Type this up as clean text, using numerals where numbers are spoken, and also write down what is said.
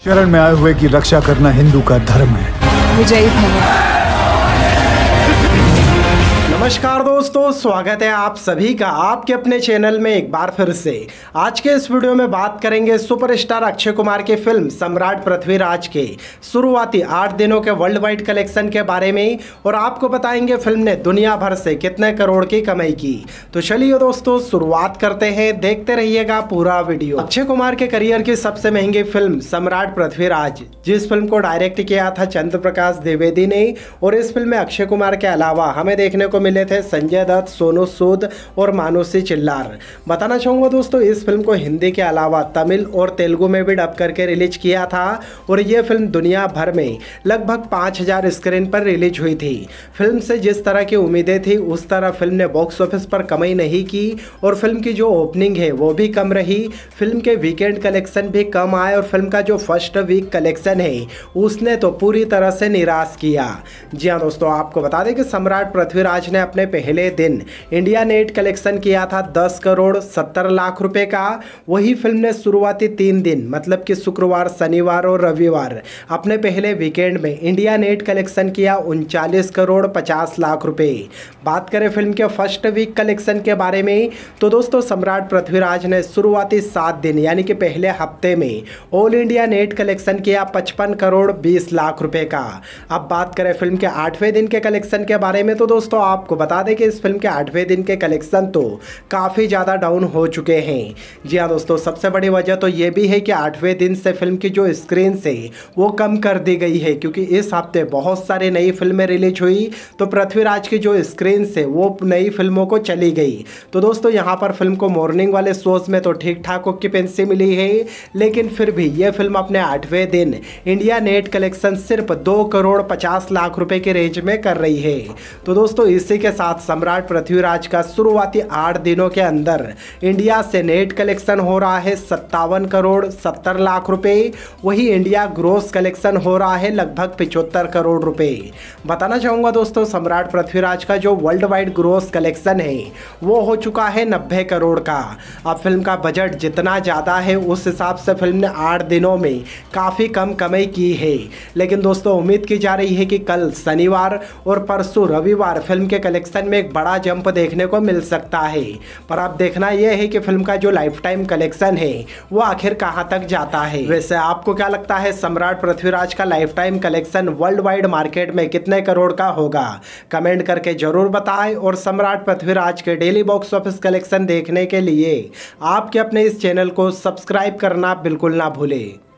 शरण में आए हुए की रक्षा करना हिंदू का धर्म है। विजयी भव। नमस्कार दोस्तों, स्वागत है आप सभी का आपके अपने चैनल में एक बार फिर से। आज के इस वीडियो में बात करेंगे सुपरस्टार अक्षय कुमार की फिल्म सम्राट पृथ्वीराज के शुरुआती 8 दिनों के वर्ल्ड वाइड कलेक्शन के बारे में और आपको बताएंगे फिल्म ने दुनिया भर से कितने करोड़ की कमाई की। तो चलिए दोस्तों शुरुआत करते हैं, देखते रहिएगा पूरा वीडियो। अक्षय कुमार के करियर की सबसे महंगी फिल्म सम्राट पृथ्वीराज, जिस फिल्म को डायरेक्ट किया था चंद्र प्रकाश द्विवेदी ने, और इस फिल्म में अक्षय कुमार के अलावा हमें देखने को मिले थे संजय दत्त, सोनू सूद और मानुषी चिल्लार। बताना चाहूंगा दोस्तों, इस फिल्म को हिंदी के अलावा तमिल और तेलुगु में भी डब करके रिलीज किया था और ये फिल्म दुनिया भर में लगभग 5000 स्क्रीन पर रिलीज हुई थी। फिल्म से जिस तरह की उम्मीदें थी उस तरह फिल्म ने बॉक्स ऑफिस पर कमाई नहीं की और फिल्म की जो ओपनिंग है वो भी कम रही। फिल्म के वीकेंड कलेक्शन भी कम आए और फिल्म का जो फर्स्ट वीक कलेक्शन है उसने तो पूरी तरह से निराश किया। जी हाँ दोस्तों, आपको बता दें कि सम्राट पृथ्वीराज ने अपने पहले दिन इंडिया नेट कलेक्शन किया था 10 करोड़ 70 लाख रुपए का। वही फिल्म ने शुरुआती 3 दिन मतलब कि शुक्रवार, शनिवार और रविवार अपने पहले वीकेंड में इंडिया नेट कलेक्शन किया 39 करोड़ 50 लाख रुपए। बात करें फिल्म के फर्स्ट वीक कलेक्शन के बारे में तो दोस्तों सम्राट पृथ्वीराज ने शुरुआती 7 दिन यानी कि पहले हफ्ते में ऑल इंडिया नेट कलेक्शन किया 55 करोड़ 20 लाख रुपए का। अब बात करें फिल्म के 8वें दिन के कलेक्शन के बारे में तो दोस्तों आपको बता दें कि इस फिल्म के 8वें दिन के कलेक्शन तो काफ़ी ज़्यादा डाउन हो चुके हैं। जी हाँ दोस्तों, सबसे बड़ी वजह तो ये भी है कि 8वें दिन से फिल्म की जो स्क्रीन से वो कम कर दी गई है, क्योंकि इस हफ्ते बहुत सारी नई फिल्में रिलीज हुई तो पृथ्वीराज की जो स्क्रीन से वो नई फिल्मों को चली गई। तो दोस्तों यहाँ पर फिल्म को मॉर्निंग वाले शोज में तो ठीक ठाक ऑक्यूपेंसी मिली है, लेकिन फिर भी ये फिल्म अपने 8वें दिन इंडिया नेट कलेक्शन सिर्फ 2 करोड़ 50 लाख रुपए के रेंज में कर रही है। तो दोस्तों इसी के साथ सम्राट पृथ्वीराज का शुरुआती 8 दिनों के अंदर इंडिया से नेट कलेक्शन हो रहा है 57 करोड़ 70 लाख रुपए। वही इंडिया ग्रोस कलेक्शन हो रहा है लगभग 75 करोड़ रुपए। बताना चाहूंगा दोस्तों, सम्राट पृथ्वीराज का जो वर्ल्ड वाइड ग्रोस कलेक्शन है वो हो चुका है 90 करोड़ का। अब फिल्म का बजट जितना ज़्यादा है उस हिसाब से फिल्म ने 8 दिनों में काफ़ी कम कमाई की है, लेकिन दोस्तों उम्मीद की जा रही है कि कल शनिवार और परसों रविवार फिल्म के कलेक्शन में एक बड़ा जंप देखने को मिल सकता है। पर अब देखना यह है कि फिल्म का जो लाइफ टाइम कलेक्शन है वो आखिर कहां तक जाता है। वैसे आपको क्या लगता है सम्राट पृथ्वीराज का life time collection world wide market में कितने करोड़ का होगा? कमेंट करके जरूर बताएं और सम्राट पृथ्वीराज के डेली बॉक्स ऑफिस कलेक्शन देखने के लिए आपके अपने इस चैनल को सब्सक्राइब करना बिल्कुल ना भूलें।